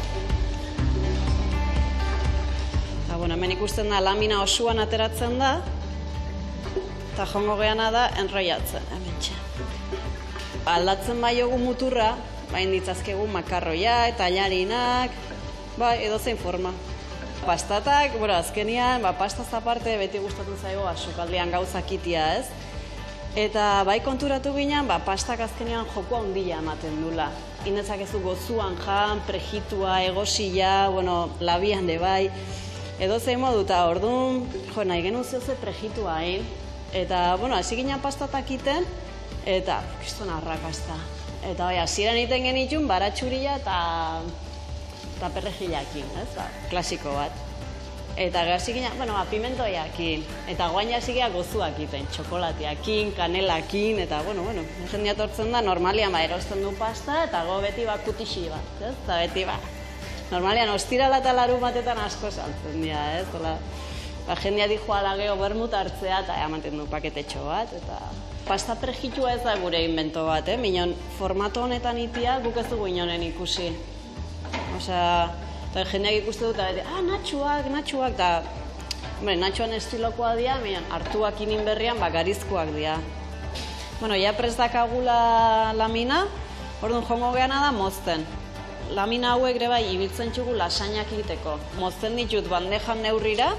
Eta, bueno, hemen ikusten da lamina osoan ateratzen da, eta jongo geana da enroiatzen, hemen txe. Aldatzen baiogu muturra, bain ditzazkegu makarroia eta tailarinak, ba, edozein forma. Pastatak, bueno, azkenian, ba, pastaz aparte beti gustatzen zaigu sukaldean gauzak itia, ez? Eta bai konturatu ginen, ba, pastak azkenean joko handia ematen dula. Inetzakezu gozuan jan, prejitua, egosila, bueno, labian de bai. Edozein modu, eta orduan, jo, nahi genuen zehose prejitua egin. Eta, bueno, hasi ginen pastatak iten, eta, kriston arrakasta. Eta bai, hasieran egiten genitun baratxuria eta eta perrejilakin, ez? Ba, klasiko bat. Eta gazikina, bueno, pimentoiakin, eta guaina zikea gozuak iten, txokolateakin, kanelakin, eta, bueno, bueno, jendea tortzen da, normalian ba, erosten du pasta, eta go beti ba kutixi bat, ez? Eta beti ba, normalian ostirala eta larun batetan asko saltzen dira, ez? Ola, ba, jendea di joala geho bermut hartzea, eta ematen du paketetxo bat, eta pasta prejitua ez da gure invento bat, eh? Minon, formato honetan itia guk ez dugu inonen ikusi. Osea, eta jendeak ikuste dut, eta ah, natxuak, natxuak, eta, hombre, natxuan estilokoa dira, minon, hartuak inin berrian, ba, garizkoak dira. Bueno, ja prestakagula lamina, orduan jongo geana da mozten. Lamina hauek ere bai, ibiltzen txugu lasainak egiteko. Mozten ditut bandejan neurrira,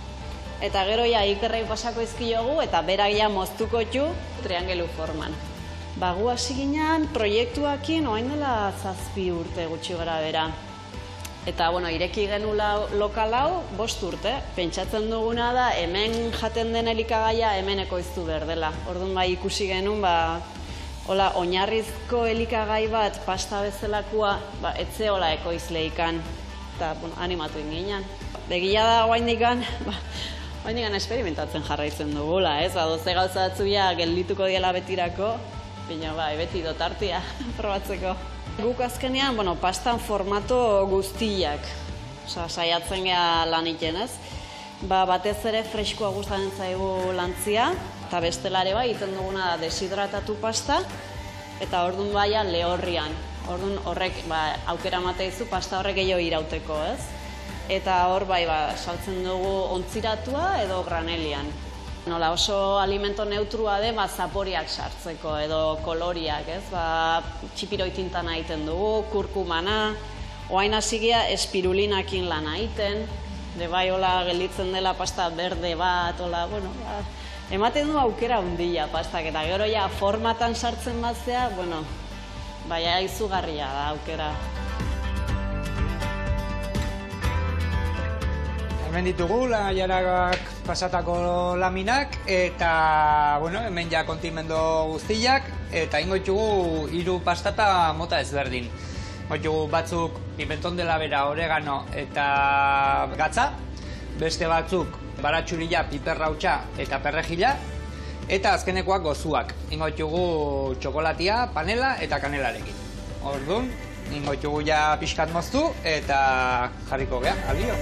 eta gero ja ikerrei pasako izkiogu, eta berak ja moztuko txu triangelu forman. Ba, gu hasi ginen proiektuakin oain dela zazpi urte gutxi gara bera. Eta, bueno, ireki genula lokal hau, bost urte. Pentsatzen duguna da, hemen jaten den elikagaia hemen ekoiztu behar dela. Orduan bai ikusi genuen, ba, hola, oinarrizko elikagai bat, pasta bezalakoa, ba, etze hola ekoizleikan. Eta, bueno, animatu inginen. Begia da, oain dikan, ba, oain dikan experimentatzen jarraitzen dugula, ez? Ba, doze gauza batzuia geldituko diela betirako, baina, ba, beti dotartia probatzeko. Guk azkenean, bueno, pastan formato guztiak, oza, saiatzen geha lan iten, ez? Ba, batez ere freskoa gustatzen zaigu lantzia, eta bestelare bai, egiten duguna da deshidratatu pasta, eta orduan baia lehorrian. Orduan horrek, ba, aukera mateizu pasta horrek gehiago irauteko, ez? Eta hor bai, ba, saltzen dugu ontziratua edo granelian. Nola oso alimento neutrua de, ba, zaporiak sartzeko edo koloriak, ez? Ba, txipiroi tintana egiten dugu, kurkumana, oain hasigia espirulinakin lan egiten, de bai hola gelditzen dela pasta berde bat, hola, bueno, ba, ematen du aukera handia pastak, eta gero ja formatan sartzen batzea, bueno, baina izugarria da aukera. Hemen ditugu, jaragak pasatako laminak, eta, bueno, hemen ja kontimendo guztiak, eta ingo ditugu hiru pastata mota ezberdin. Ditugu batzuk pimenton dela bera, oregano eta gatza, beste batzuk baratxurila, piperrautxa eta perrejila, eta azkenekoak gozuak. Ingo ditugu txokolatia, panela eta kanelarekin. Orduan, ingo ditugu ja pixkat moztu, eta jarriko geha, adio.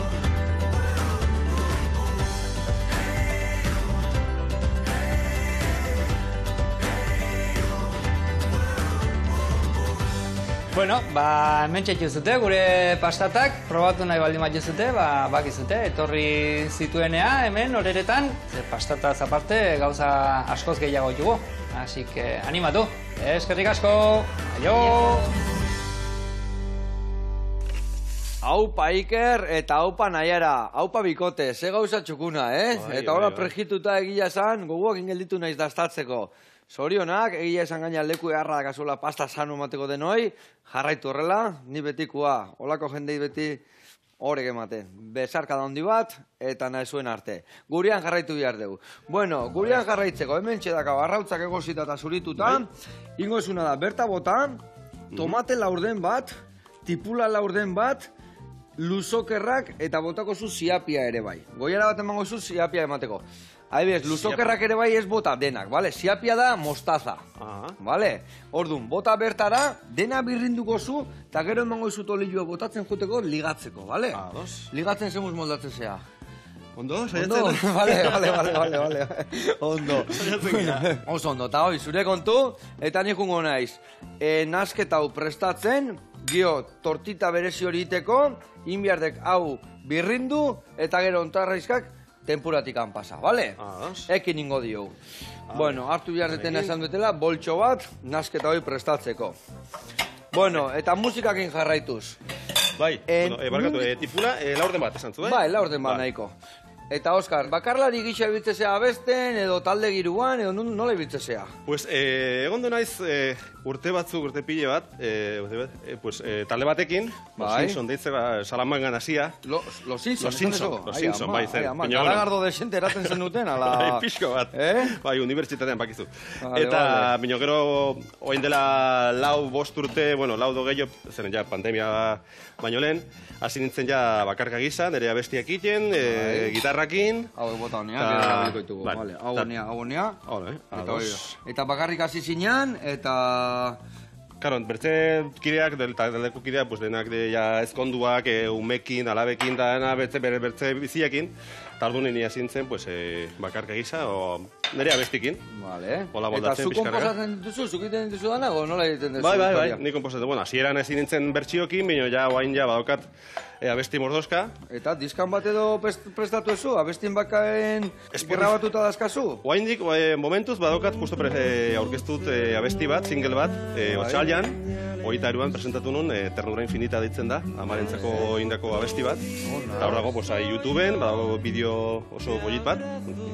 Bueno, ba, hemen txetu zute, gure pastatak, probatu nahi baldin bat juzute, ba, bakizute, etorri zituenea hemen, horeretan, pastataz aparte gauza askoz gehiago jugu. Así que, animatu, eskerrik asko, aio! Aupa Iker eta aupa Naiara, aupa Bikote, ze gauza txukuna, eh? Eta hola prejituta egia esan, goguak ingelditu naiz daztatzeko. Zorionak, egia esan gaina leku eharra kazuela pasta sanu mateko denoi, jarraitu horrela, ni betikoa, holako jendei beti horrek emate. Besarka da handi bat, eta nahi zuen arte. Gurean jarraitu behar dugu. Bueno, gurean jarraitzeko, hemen txedaka barrautzak egosita eta zurituta, ingo esuna da, berta bota, tomate laurden bat, tipula laurden bat, luzokerrak eta botako zu ziapia ere bai. Goiara bat emango zu ziapia emateko. Adibidez, luzokerrak ere bai ez bota denak, bale? Ziapia da mostaza, bale? Orduan, bota bertara, dena birrinduko zu, eta gero emango izut olioa botatzen juteko ligatzeko, bale? Ligatzen zemuz moldatzen zea. Ondo, saiatzen? Ondo, bale, bale, bale, bale, bale. Ondo. Oso ondo, eta hoi, zure kontu, eta nikungo naiz. Nasketa hau prestatzen, gio, tortita berezi hori iteko, inbiardek hau birrindu, eta gero ontarraizkak, tempuratikan pasa, bale? Ekin ingo diogu. Bueno, hartu behar detena esan dutela, boltxo bat, nasketa hori prestatzeko. Bueno, eta musikakin jarraituz. Bai, barkatu, tipula laurden bat esan zu, eh? Bai, laurden bat nahiko. Eta, Oskar, bakarlari gisa ibiltzezea abesten, edo talde giruan, edo nun- nola ibiltzezea? Pues, eh, egon du naiz eh, urte batzuk, urte pile bat, eh, urte bat, eh, pues, eh, talde batekin, Los Bai. Simpson deitze, ba, Salamangan hasia. Los, los Simpson, Los Simpson, esan Los eso? Simpson, Ai, bai, ama, zen. ai, ama, Baina, bueno. garagardo desente eraten zen duten, ala... Bai, pixko bat. Eh? Bai, unibertsitatean bakizu. Vale, Eta, vale. bino gero, oain dela lau bost urte, bueno, lau do gehiago, zeren ja, pandemia baino lehen, hasi nintzen ja bakarka gisa, nire abestiak iten, e, gitarrakin. Hau bota honea, Ta- gero erabiliko ditugu, bai. vale. Hau Ta- honea, hau honea. Hola, eh? Eta, Ados. hori da. Eta bakarrik hasi zinean, eta... Karo, bertze kideak, del, taldeko kideak, pues, denak de, ja, ezkonduak, e, umekin, alabekin, da, dena, bertze, bere, bertze biziakin. Tardun nini hasi nintzen, pues, e, bakarka gisa, o nire abestikin. Vale. Hola, Eta moldatzen, zu pixkanaka. komposatzen dituzu, zuk egiten dituzu dana, o nola egiten duzu? Bai, bai, bai, historia? ni komposatzen, bueno, hasieran hasi nintzen bertsiokin, baina ja, oain ja, badaukat e, abesti mordoska. Eta diskan bat edo pest- prestatu ezu, abestin bakaen Spotify- grabatuta dazkazu? Oaindik, e, momentuz, badaukat, justo pre, e, aurkeztut e, abesti bat, single bat, e, Bai. otxailan, hogeita eruan presentatu nun, e, Ternura Infinita ditzen da, amarentzako indako abesti bat. Eta hor dago, pues, hai, YouTubeen, badago bideo oso golit bat,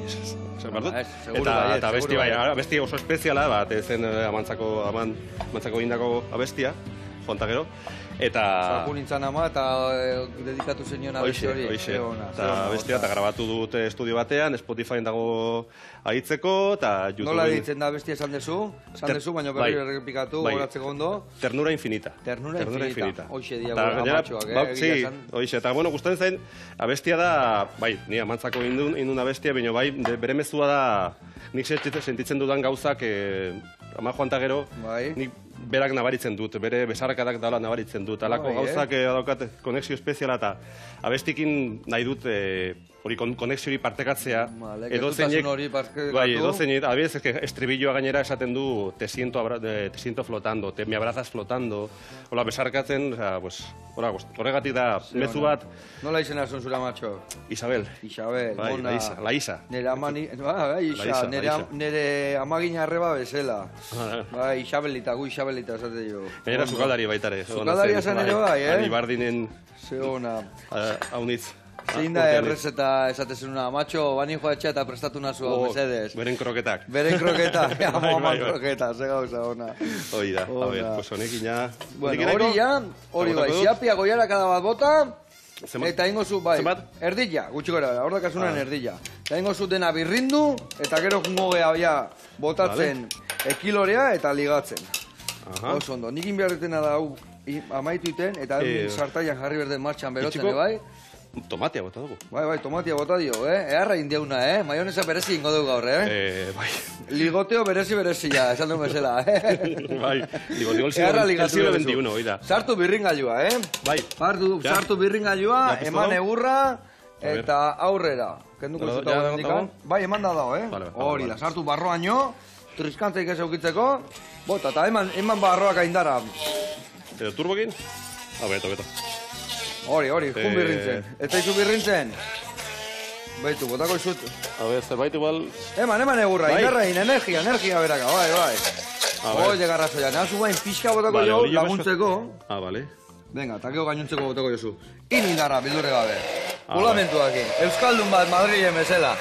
zer behar dut? Ez, seguru Eta, baietz, eta abesti, seguru bai, baietz. abesti oso espeziala, bat, zen e, amantzako, aman, amantzako indako abestia, jonta gero. Eta... Zaku nintzen ama eta eh, dedikatu zenion abesti Hoixe, hori. hoixe. Ze ona, ze Eta ona, bestia, eta Oskar. grabatu dut estudio batean, Spotifyen dago aitzeko, eta YouTubeen... Nola ditzen da abestia esan dezu? Esan Ter- dezu, baina bai. berriro errepikatu, Bai. goratzeko ondo. Ternura Infinita. Ternura Infinita. Hoixe dia Eta gure gainera, amatxoak, eh, ba, egia sí, esan. hoixe. Eta, bueno, gustatzen zain, abestia da, bai, ni amantzako indun, indun abestia, baina bai, de, bere mezua da, nik sentitzen sentitzen dudan gauzak, eh, ama joan ta gero, Bai. nik berak nabaritzen dut, bere besarkadak dala nabaritzen dut. Alako Bai, eh? gauzak eh, daukat konexio espeziala eta abestikin nahi dut eh, hori kon, konexio hori partekatzea. Vale, Edozeinek- gertutasun hori partekatu. Bai, edozeinek, adibidez, es que estribilloa gainera esaten du te siento, abra, de, te siento flotando, te me abrazas flotando. Hola, besarkatzen, o sea, pues, hola, pues, horregatik da, mezu bat, Nola izena zuen zure amatxo? Isabel. Isabel, Bai, mona. la Isa, la Isa. Nere amani, ba, bai, La Isa, Isa, nere, la am- Isa. nere amagina arreba bezala. Ah, Bai, Isabelita, gu Isabelita esate jo. Gainera sukaldari baitare. Sukaldaria zen ere bai, eh? Ari bardinen Ze ona. ah, haunitz. Zein da errez eta esatezen una, amatxo, bani joa etxea eta prestatu nazu hau, Oh, mesedes. beren kroketak. Beren kroketa, amo Bai, ama bai, bai. kroketa, ze gauza ona. Hori da, a Ona. ver, pues honekin ja... Bueno, Honekin hori nahiko? ja, hori Botako bai, dut? ziapia goiara kada bat bota, Zenbat? eta ingo zu, bai, Zenbat? erdilla, gutxi gara, hor dakasunan Ah. erdilla. Eta ingo zu dena birrindu, eta gero jungo geha ja, botatzen ekilorea eta ligatzen. Aha. Oso ondo, nik inbiarretena da hau i- amaitu iten, eta Eh, eh, sartaian jarri berden martxan berotzen, itxiko? eh, bai? Tomatea bota dugu. Bai, bai, tomatia bota dio, eh? Eharra indiauna, eh? Maionesa berezi ingo dugu gaur, eh? Eh, bai. Ligoteo berezi berezia, esan duen bezala, eh? Bai, digo, digo, el siglo, Eharra el ligatu siglo duzu. veintiuno, hori da. Sartu birringailua, eh? Bai. Sartu, Ja. sartu birringailua, Ja, presto eman dago? egurra, ver. eta aurrera. Kenduko Ja, zuta ja, ja, dago? Bai, eman da dago, eh? Vale, vale, Hori vale. da, sartu barroaino, triskantzeik ez eukitzeko, bota, eta eman, eman barroak aindara. Edo turbokin? Ah, beto, beto. Hori, hori, jun Eh. birrintzen. Ez zaizu birrintzen? Baitu, botako izut. A ver, zerbait igual... Eman, eman egurra, Bai. indarrain, energia, energia beraka, bai, bai. A ver. Oye, garrazoia, nahazu bain pixka botako Vale, jo, hori jo laguntzeko. Ah, vale. Venga, eta gero gainuntzeko botako jozu. In indarra, bildurre gabe. Ah, Pulamentuakin. Euskaldun bat Madrilen bezala.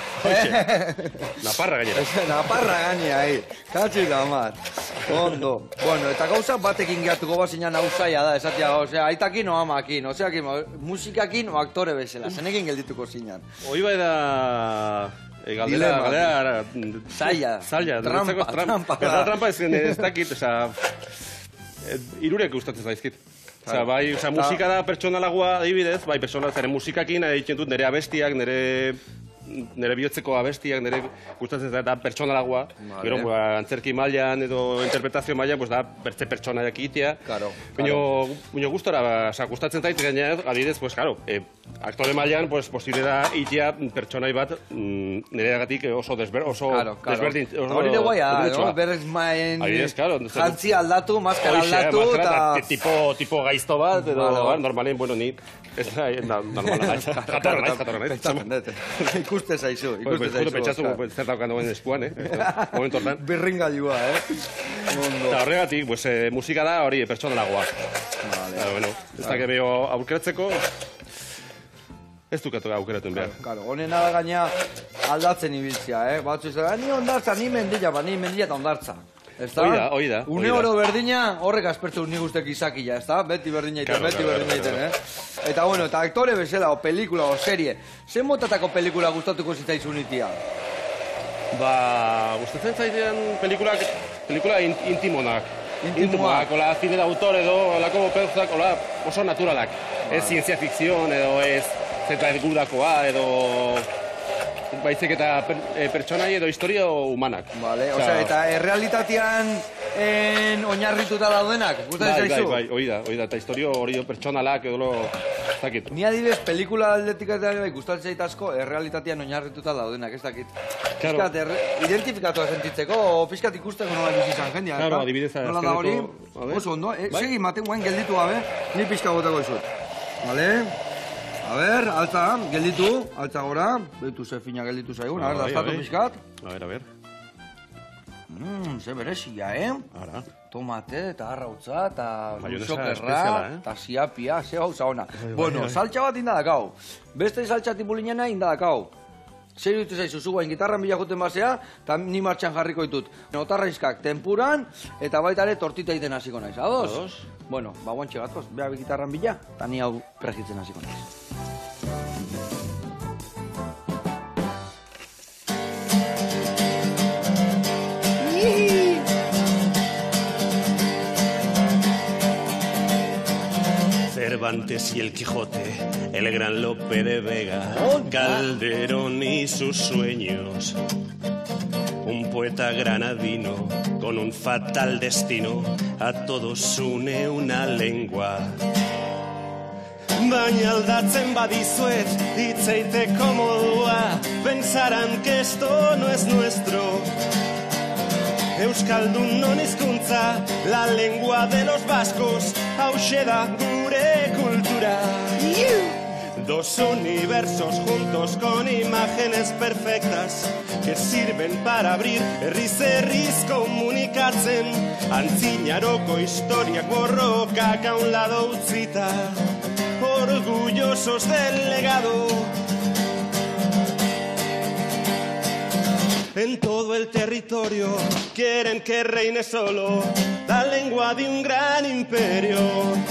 Naparra gainera. Naparra gainea, hi. Katxi da mat. Ondo. Bueno, eta gauza batekin gehiatuko bazinan hau zaila da, esatia, osea, aitakin o amakin, osea, musikakin o aktore bezala, zenekin geldituko zinan. Hoi bai da... E, galdera, Dilema. galdera... Zaila. Zaila. Trampa, niretzako trampa da. Eta trampa ez, ez dakit, osea... eh, Irurek gustatzen zaizkit. Osea, bai, osea, musika da pertsonalagoa, adibidez, bai, pertsonal, zaren musikakin egiten dut nire abestiak, nire nire bihotzeko abestiak, nire gustatzen zait da pertsonalagoa. Vale. Gero, ba, antzerki mailan edo interpretazio mailan, pues da bertze pertsonaiak egitea. Claro, Baina, baina gustora, ba, osea, gustatzen zait, gainera, adibidez, pues, claro, eh, aktore mailan, pues, posible da itea pertsonai bat mm, nireagatik oso, desber, oso Claro, claro. desberdin. Oso Hori de guaia, desberdintsua. no? Berez maen Adibidez, claro, zer- jantzi aldatu, maskara Hoxe, aldatu, maskara eta... eta tipo, tipo gaizto bat, edo, Vale, vale. ba, normalen, bueno, ni, ez da, na- normala naiz, jatorra naiz, jatorra naiz. Pentsatzen dut. Ikuste zaizu, Pues, ikuste pues, zaizu. pentsatzen Oskar. pues, zer daukan duen eskuan, eh? Momentu hortan. Birringailua, eh? Ondo. Eta horregatik, pues, eh, musika da hori pertsonalagoa. Vale. Eta, bueno, ez da, gehiago aurkeratzeko, Ez dukatu aukeratuen behar. Claro, honena da gaina aldatzen ibiltzea, eh? Batzu izan, ni ondartza, ni mendila, ba, ni mendila eta ondartza. Hoi da, hoi da. Une oro berdina, horrek aspertzu nik ustek izakila, ez da? Beti berdina iten, beti berdina iten, eh? Eta bueno, eta aktore bezala, o pelikula, o serie, zen motatako pelikula gustatuko zitzaizun itia? Ba, gustatzen zaitean pelikulak, pelikula intimonak. Intimoak, hola, zine de autor edo, holako pelzak, hola, oso naturalak. Ez zientzia fikzion edo ez zeta gudakoa edo baizik eta pertsonai edo historia humanak. Vale, osea, eta errealitatean oinarrituta daudenak, gustatzen zaizu? Bai, bai, hoi da, hoi da, eta historio hori pertsonalak edo zakit. Ni adibidez, pelikula aldetik eta bai, gustatzen zait asko, errealitatean oinarrituta daudenak, ez dakit. Fiskat, identifikatua sentitzeko, o fiskat ikusteko nola bizi izan jendia, ez da? Claro, adibidez, nola da hori, oso ondo, segi, maten guen gelditu gabe, ni pixka gotako izut. Vale? A ber, altza, gelditu, altza gora, behitu ze fina gelditu zaigun, a ber, daztatu pixkat. A ber, a ber. Mmm, ze berezia, eh? Ara. Tomate, eta arrautza, eta Mayonesa sokerra, eta siapia, ze gauza ona. Bueno, saltxa bat indadakau. Beste saltxa tipulinena indadakau. Zer ditu zaizu, zu guain gitarran bila juten basea, eta ni martxan jarriko ditut. Otarraizkak tempuran, eta baita ere tortita egiten hasiko naiz. Ados? Ados. Bueno, ba guantxe gatoz, beha gitarran bila, eta ni hau pregitzen hasiko naiz. Cervantes y el Quijote, el gran Lope de Vega, Calderón y sus sueños. Un poeta granadino con un fatal destino, a todos une una lengua. Baina aldatzen badizuet, hitzeiteko modua, pensarán que esto no es nuestro. Euskaldun non hizkuntza, la lengua de los vascos, hauxe da gure cultura. Dos universos juntos con imágenes perfectas que sirven para abrir herriz herriz komunikatzen. Antzinaroko historiak borrokak a un lado utzita, orgullosos del legado. En todo el territorio quieren que reine solo la lengua de un gran imperio.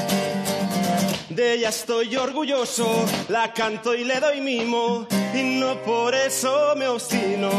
De ella estoy orgulloso, la canto y le doy mimo, y no por eso me obstino.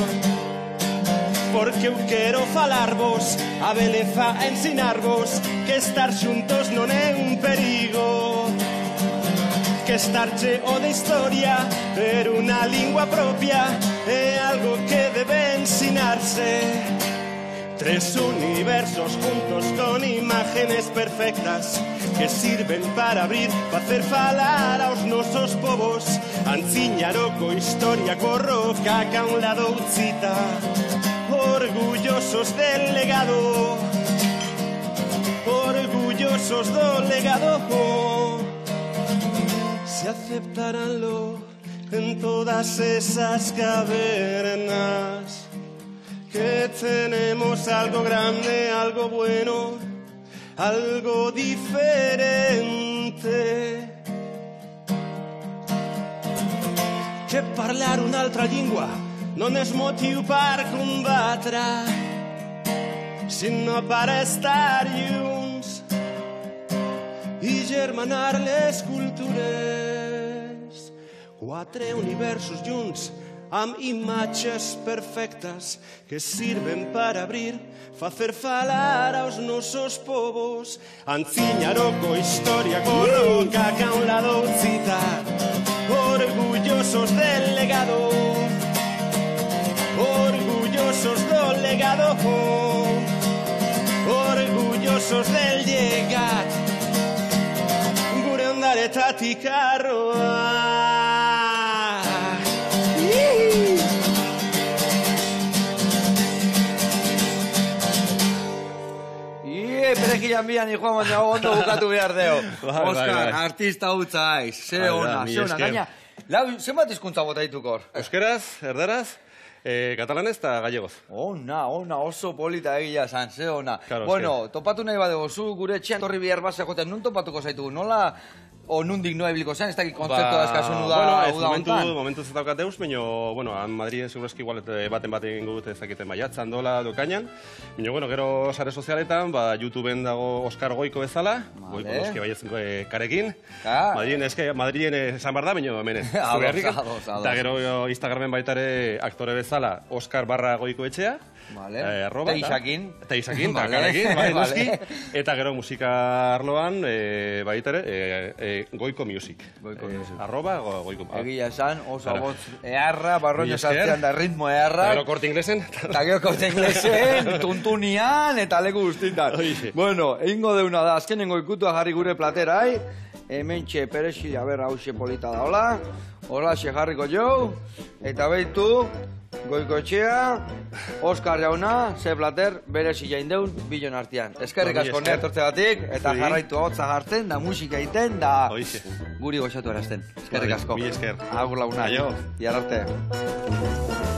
Porque eu quero falarvos, a beleza ensinarvos, que estar xuntos non é un perigo. Que estar cheo de historia, pero una lingua propia é algo que debe ensinarse. Tres universos juntos con imágenes perfectas que sirven para abrir, facer falar aos nosos povos. Antziñaroko historia corroca que a un lado utzita, orgullosos del legado, orgullosos do legado. Se aceptaránlo en todas esas cavernas, que tenemos algo grande, algo bueno, algo diferente. Que parlar un'altra lingua non és motiu per combatre, sinó per estar junts i germanar les cultures. Quatre universos junts amb imatges perfectes que sirven para abrir, facer falar aos nosos povos. Antziñaroko historia corroca que a un lado utzita, orgullosos del legado, orgullosos do legado, orgullosos del llegat, gure ondaretatik arroa. Perekilan bian, hijo, baina ondo bukatu behar deo. Oskar, artista hutza aiz, ze ona, ze ona. Gaina, zenbat hizkuntza bota ditukor? Euskeraz, erdaraz, katalanez eta gallegoz. Ona, ona, oso polita egia zan, ze ona. Bueno, topatu nahi badego, zu gure etxean torri bihar bat zegoetan, nun topatuko zaitugu? Nola o nundik noa ibiliko zen, ez dakit kontzertu da eskazun uda Bueno, ez uda momentu, hontan. momentu zetaukat eus, baina, bueno, han Madriden segurazki igual eh, baten baten egingo dut ezakiten maiatzan dola dokainan. Baina, bueno, gero sare sozialetan, ba, YouTubeen dago Oskar Goiko bezala, Vale. Goiko noski baiatzen eh, karekin. Ah. Madriden, eske, Madriden eh, esan bar da, baina hemen ez. Ados, Zure herrikan. ados, ados. Eta gero eh, Instagramen baita ere aktore bezala Oskar barra Goiko etxea. Vale. Eh, arroba, Eta Isakin. Eta Isakin, eta Vale. karekin, bai, noski. Vale. Eta gero musika arloan, eh, baita ere, eh, eh, Goiko Music. Goiko Eh, Music. Arroba, go- Goiko. Egia esan, oso Claro. abotz eharra, barroño Mila esker. sartzean da ritmo Eta eharra. gero korte inglesen. Eta gero kaute inglesen, tuntunian, eta leku guztitan. Oixe. Bueno, egingo deuna da, azkenengo ikutua jarri gure platerai. Hemen txe perexi, a ber, hause polita daola. Hola, xe jarriko jo. Eta behitu, Goiko etxea, Oskar jauna, ze plater, berezi jaindeun, bilon artean. Eskerrik Mila asko esker. neatortzegatik, eta Zuri. jarraitu hotza jartzen, da musika egiten, da Hoixe. guri goxatu erazten. Eskerrik Bai, asko. mila esker. Agur laguna. Aio. Iar arte.